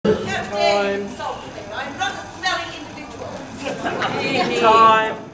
How dare you insult me? I'm not a smelly individual. Time.